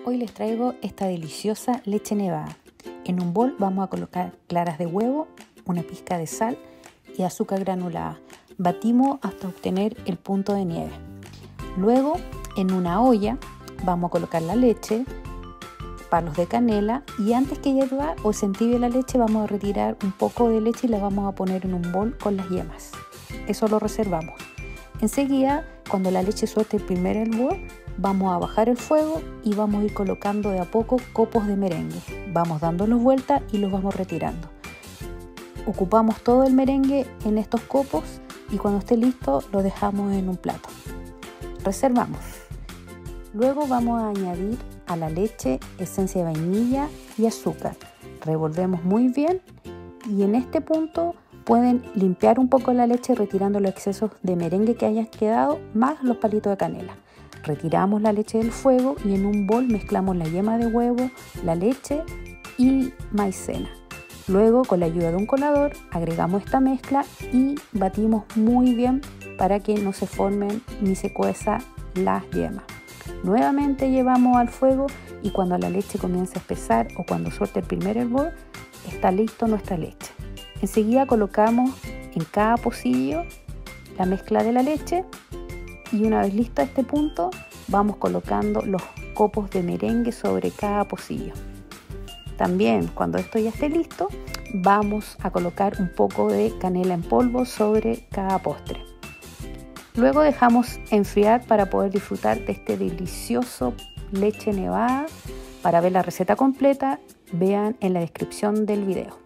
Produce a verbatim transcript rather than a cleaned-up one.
Hoy les traigo esta deliciosa leche nevada. En un bol vamos a colocar claras de huevo, una pizca de sal y azúcar granulada. Batimos hasta obtener el punto de nieve. Luego, en una olla vamos a colocar la leche, palos de canela y antes que hierva o se entibie la leche vamos a retirar un poco de leche y la vamos a poner en un bol con las yemas. Eso lo reservamos. Enseguida, cuando la leche suelte el primer hervor, vamos a bajar el fuego y vamos a ir colocando de a poco copos de merengue. Vamos dándolos vueltas y los vamos retirando. Ocupamos todo el merengue en estos copos y cuando esté listo lo dejamos en un plato. Reservamos. Luego vamos a añadir a la leche esencia de vainilla y azúcar. Revolvemos muy bien y en este punto pueden limpiar un poco la leche retirando los excesos de merengue que hayan quedado más los palitos de canela. Retiramos la leche del fuego y en un bol mezclamos la yema de huevo, la leche y maicena. Luego, con la ayuda de un colador, agregamos esta mezcla y batimos muy bien para que no se formen ni se cueza las yemas. Nuevamente llevamos al fuego y cuando la leche comience a espesar o cuando suelte el primer hervor, está listo nuestra leche. Enseguida colocamos en cada pocillo la mezcla de la leche y una vez listo a este punto, vamos colocando los copos de merengue sobre cada pocillo. También, cuando esto ya esté listo, vamos a colocar un poco de canela en polvo sobre cada postre. Luego dejamos enfriar para poder disfrutar de este delicioso leche nevada. Para ver la receta completa, vean en la descripción del video.